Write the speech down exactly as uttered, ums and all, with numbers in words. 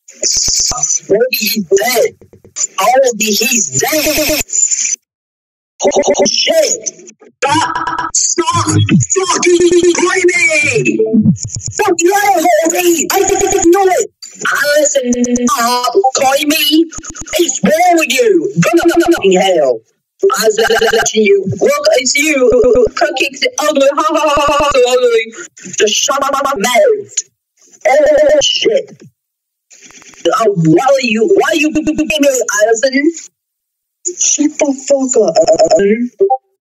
Maybe he's dead. Oh, he's dead. Oh, shit. Stop. Stop. Fucking play me. Fuck you, Holly. I didn't know it. Alison, stop. Call me. It's wrong with you. Fucking hell. I was watching you. Look, it's you. Cooking ugly. Ha ha ha ha. Ugly. Just shut up my mouth. Oh, shit. Oh, why are you, why are you being me, Alison? Shut the fuck up.